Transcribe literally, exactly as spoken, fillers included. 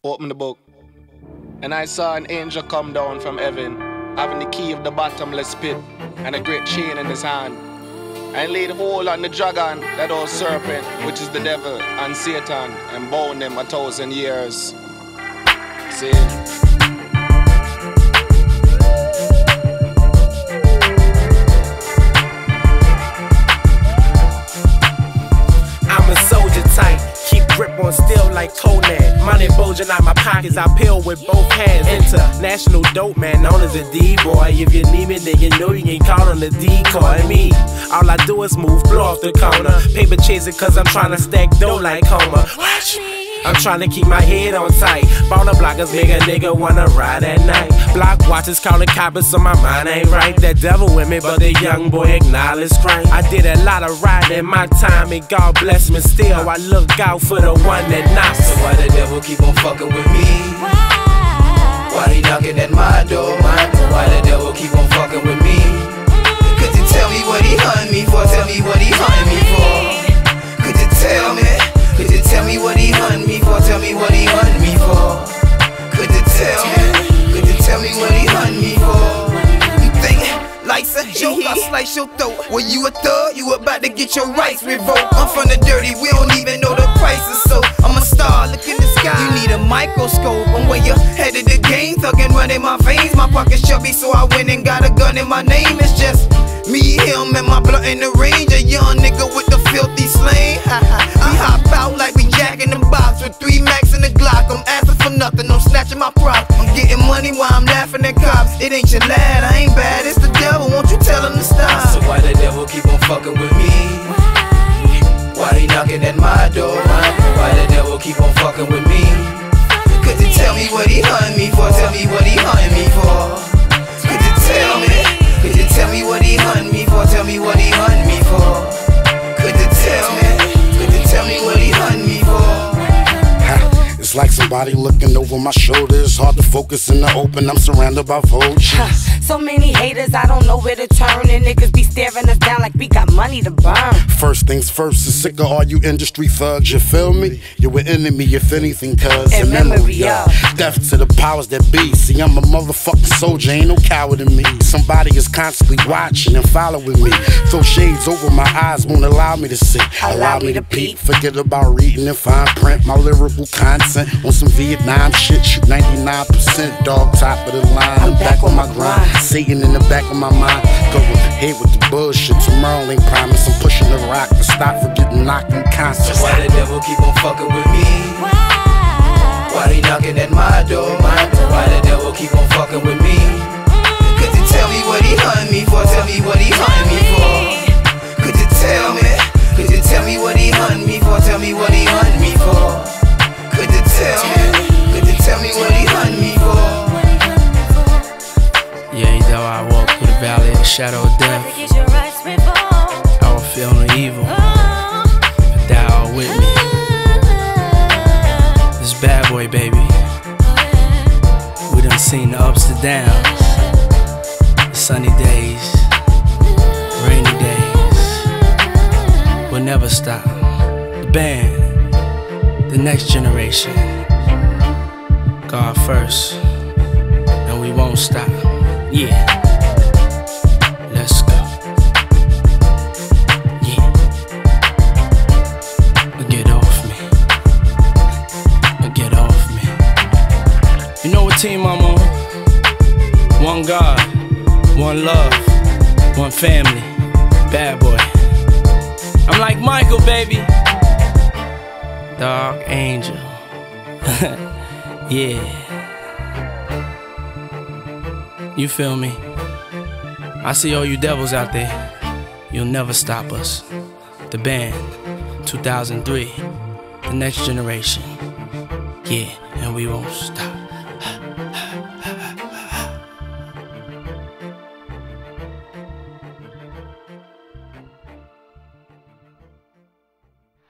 opened the book, and I saw an angel come down from heaven, having the key of the bottomless pit and a great chain in his hand. And laid hold on the dragon, that old serpent, which is the devil and Satan, and bound them a thousand years. See? I'm a soldier type, keep grip on steel like Conan. Money bulging out my pockets, I peel with both hands. International dope man, known as a D-boy. If you need me, then you know you can count on the decoy. Me, all I do is move, blow off the corner. Paper chasing cause I'm trying to stack dough like Homer. Watch me. I'm trying to keep my head on tight. Baller blockers make a nigga wanna ride at night. Block watchers calling coppers so my mind ain't right. That devil with me, but the young boy acknowledge crime. I did a lot of riding in my time, and God bless me still. I look out for the one that knocks. So why the devil keep on fucking with me? Why he knocking at my door? Why the devil keep on fucking with me? Could you tell me what he hunting me for? Tell me what he hunting me for. Could you tell me? Could you tell me what he hunting me for? Tell me what he hunting me for. Could you tell me? Could you tell me what he hunting me for? You think like a joke, I slice your throat. Well, you a thug, you about to get your rights revoked. I'm from the dirty, we don't even know the prices, so I'm a star, look in the sky. You need a microscope, I'm way ahead of the game. Thuggin' running my veins, my pocket's chubby, so I went and got a gun in my name. It's just me, him, and my blunt in the range. A young nigga with the filthy slang. We hop out like we Jack in the box with three Max in the Glock. I'm asking for nothing, I'm snatching my prop. I'm getting money while I'm laughing at cops. It ain't your lad, I ain't bad, it's the devil, won't you tell him to stop? So why the devil keep on fucking with me? Why he knocking at my door? Why the devil keep on fucking with me? Could you tell me what he hunting me for? Tell me what he hunting me for. Could you tell me? Could you tell me what he hunting me for? Tell me what he hunting me for. Could you tell me? Could you tell me what he hunting me for? It's like somebody looking over my shoulder. It's hard to focus in the open, I'm surrounded by vultures. So many haters, I don't know where to turn. And niggas be staring us down like we got money to burn. First things first, is sick of all you industry thugs, you feel me? You're an enemy if anything, cuz in memory of death to the powers that be. See, I'm a motherfucking soldier, ain't no coward in me. Somebody is constantly watching and following me. Throw shades over my eyes, won't allow me to see. Allow me to peep, forget about reading and fine print. My lyrical content on some Vietnam shit, shoot ninety-nine percent, dog, top of the line. I'm back on my grind, Satan in the back of my mind. Go ahead with the bullshit, tomorrow ain't promise. I'm pushing the rock to stop for getting knocked unconscious. So why the devil keep on fucking with me? Why he knocking at my door? Why the devil keep on fucking with me? Could you tell me what he hunting me for? Tell me what he hunting me for. Could you tell me? Could you tell me what he hunting me for? Tell me what he hunting me for. Could you tell me? Could you tell me what he hunting me for? Yea, though I walk through the valley of the shadow of death, I will feel no evil, but thou art with me. This bad boy, baby, we done seen the ups and downs, the sunny days, rainy days. We'll never stop. The band, the next generation, God first, and we won't stop. Yeah, let's go. Yeah, get off me. Get off me. You know what team I'm on? One God, one love, one family. Bad boy. I'm like Michael, baby. Dark angel. Yeah. You feel me? I see all you devils out there. You'll never stop us. The band, two thousand three, the next generation. Yeah, and we won't stop.